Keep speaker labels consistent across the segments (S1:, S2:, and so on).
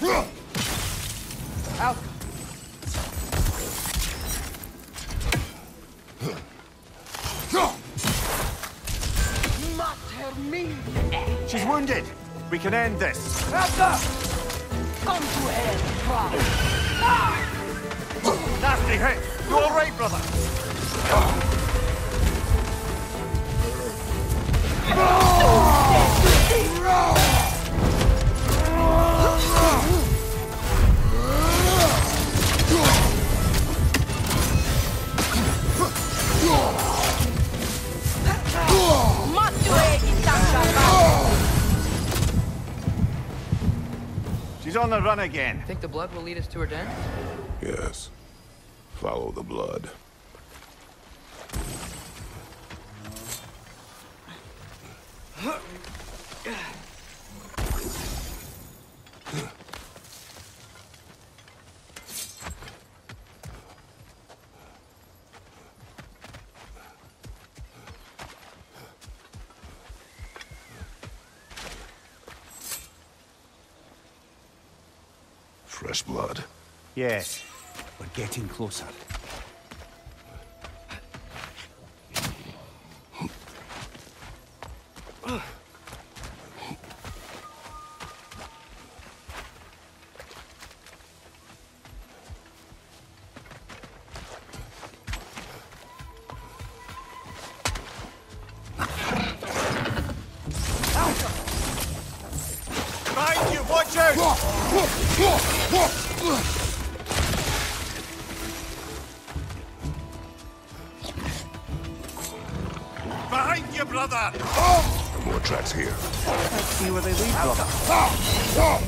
S1: Out.
S2: She's wounded. We can end this.
S1: Elsa! Come to hell,
S2: Nasty hit. You all right, brother? She's on the run again.
S1: Think the blood will lead us to her den?
S3: Yes. Follow the blood. Fresh blood.
S2: Yes. We're getting closer. Behind you! Watch out! Behind you, brother!
S3: More tracks here.
S2: Let's see where they lead, brother.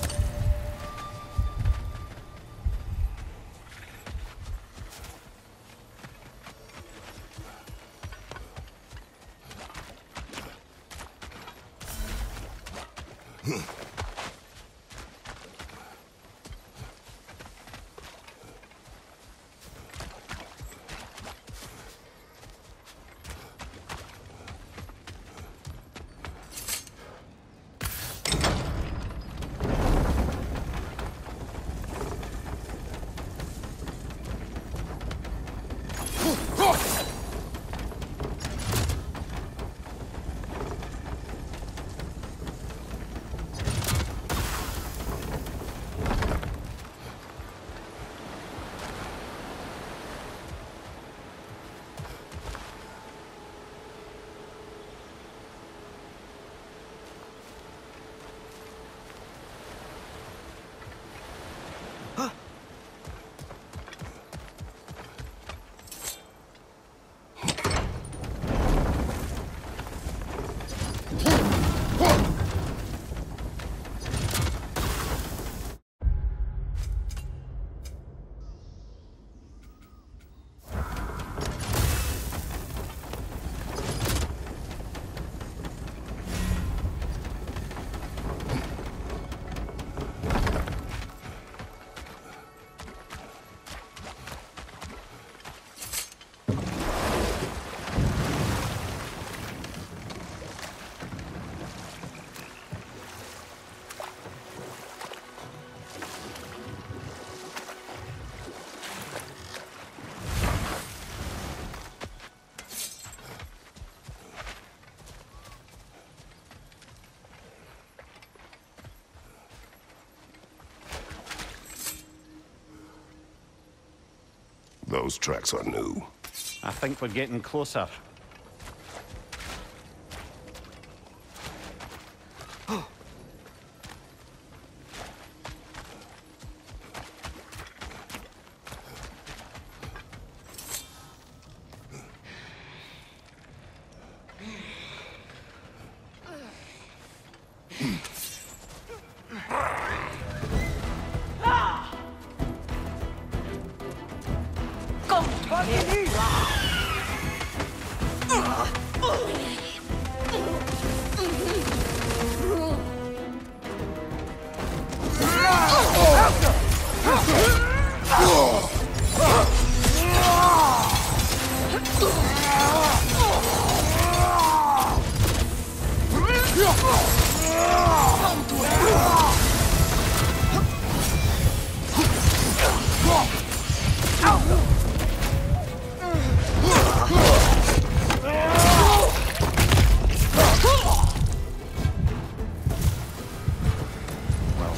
S3: Those tracks are new.
S2: I think we're getting closer.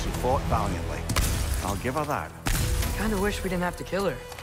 S2: She fought valiantly. I'll give her that.
S1: Kinda wish we didn't have to kill her.